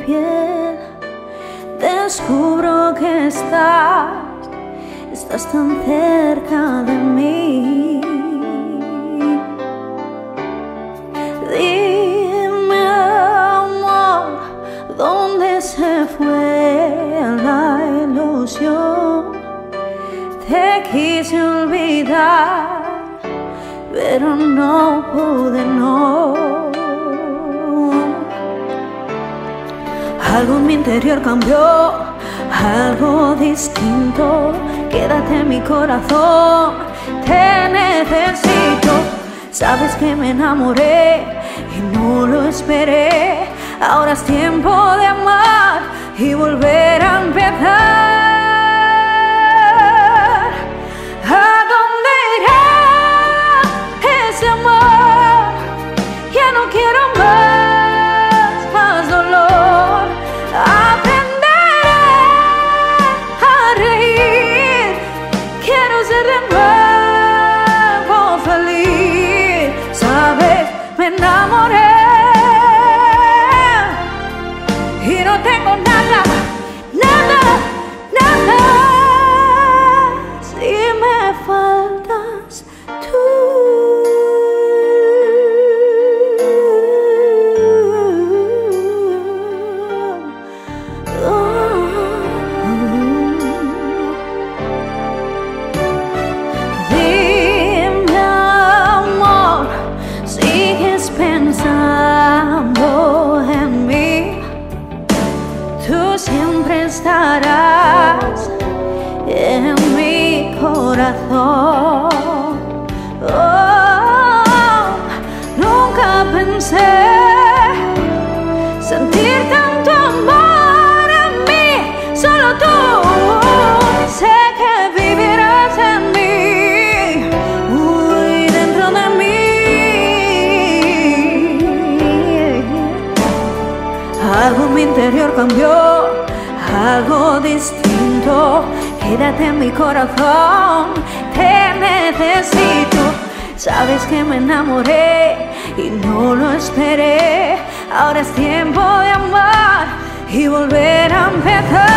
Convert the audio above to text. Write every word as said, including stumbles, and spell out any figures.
piel descubro que estás, estás tan cerca de mí. Dime, amor, ¿dónde se fue la ilusión? Te quise olvidar, pero no pude, no. Algo en mi interior cambió, algo distinto. Quédate en mi corazón, te necesito. Sabes que me enamoré y no lo esperé. Ahora es tiempo de amar y volver a empezar. ¿A dónde irá ese amor? Ya no quiero más, más dolor. Aprenderé a reír. Quiero ser de nuevo feliz. Sabes, me enamoré y no tengo nada, nada, nada. Si me faltas tú. Dime, amor, ¿sigues pensando en mí? Tú siempre estarás en mi corazón. Oh, nunca pensé sentir tanto amor en mí, solo tú. Sé que vivirás en mí, muy dentro de mí. Algo en mi interior cambió, algo distinto. Quédate en mi corazón, te necesito. Sabes que me enamoré y no lo esperé. Ahora es tiempo de amar y volver a empezar.